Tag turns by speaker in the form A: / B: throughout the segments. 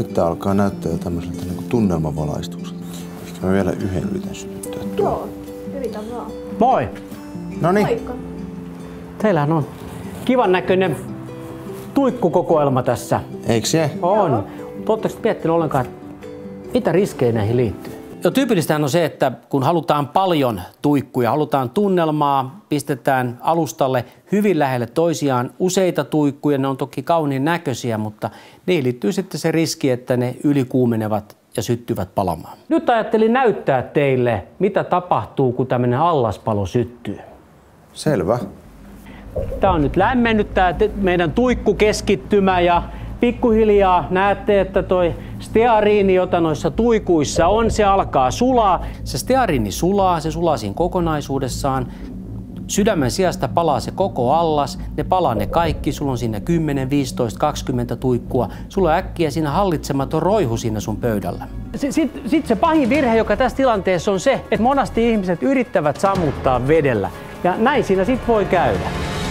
A: Nyt tää alkaa näyttää jo tämmöiseltä niin kuin tunnelmavalaistukselta. Ehkä mä vielä yhden yritän sytyttää tuon.
B: Joo, yritän vaan.
C: Moi!
A: Noniin.
B: Moikka.
C: Teillähän on kivan näköinen tuikkukokoelma tässä.
A: Eiks se?
C: On. Oletteko miettinyt ollenkaan, mitä riskejä näihin liittyy? Jo tyypillistähän on se, että kun halutaan paljon tuikkuja, halutaan tunnelmaa, pistetään alustalle hyvin lähelle toisiaan useita tuikkuja. Ne on toki kauniin näköisiä, mutta niihin liittyy sitten se riski, että ne ylikuumenevat ja syttyvät palamaan. Nyt ajattelin näyttää teille, mitä tapahtuu, kun tämmöinen allaspalo syttyy.
A: Selvä.
C: Tämä on nyt lämmennyt tämä meidän tuikkukeskittymä ja pikkuhiljaa näette, että toi steariini, jota noissa tuikuissa on, se alkaa sulaa. Se steariini sulaa, se sulaa siinä kokonaisuudessaan. Sydämen sijasta palaa se koko allas, ne palaa ne kaikki, sulla on siinä 10, 15, 20 tuikkua. Sulla on äkkiä siinä hallitsematon roihu siinä sun pöydällä. Sitten se pahin virhe, joka tässä tilanteessa on se, että monasti ihmiset yrittävät sammuttaa vedellä. Ja näin siinä sitten voi käydä.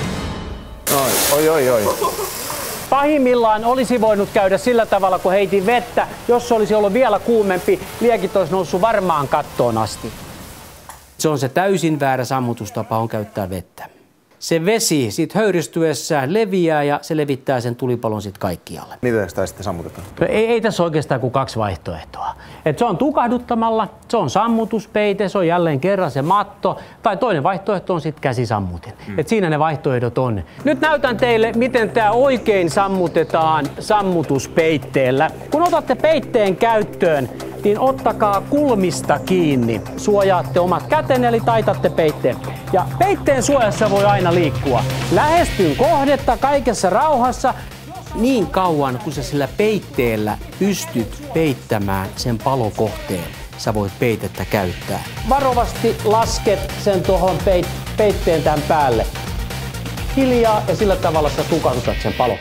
A: Oi.
C: Pahimmillaan olisi voinut käydä sillä tavalla, kun heitin vettä. Jos se olisi ollut vielä kuumempi, liekit olisi noussut varmaan kattoon asti. Se on se täysin väärä sammutustapa on käyttää vettä. Se vesi siitä höyristyessään leviää ja se levittää sen tulipalon sitten kaikkialle.
A: Miten sitä sitten sammutetaan?
C: Ei tässä oikeastaan kuin kaksi vaihtoehtoa. Et se on tukahduttamalla, se on sammutuspeite, se on jälleen kerran se matto, tai toinen vaihtoehto on sitten käsisammutin. Et siinä ne vaihtoehdot on. Nyt näytän teille, miten tämä oikein sammutetaan sammutuspeitteellä. Kun otatte peitteen käyttöön, niin ottakaa kulmista kiinni. Suojaatte omat kätenne eli taitatte peitteen. Ja peitteen suojassa voi aina liikkua. Lähestyn kohdetta kaikessa rauhassa niin kauan, kun sä sillä peitteellä pystyt peittämään sen palokohteen. Sä voit peitettä käyttää. Varovasti lasket sen tuohon peitteen tämän päälle. Hiljaa ja sillä tavalla sä tukahdutat sen palon.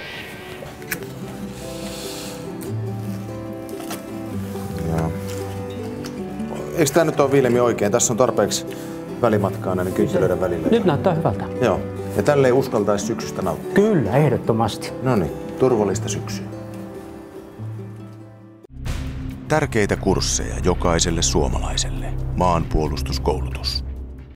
A: Eikö tää nyt ole Viilemi oikein? Tässä on tarpeeksi välimatkaa näiden kynttilöiden välillä.
C: Nyt näyttää hyvältä.
A: Joo. Ja tälleen uskaltaisi syksystä nauttia.
C: Kyllä, ehdottomasti.
A: Noniin, turvallista syksyä.
D: Tärkeitä kursseja jokaiselle suomalaiselle. Maanpuolustuskoulutus.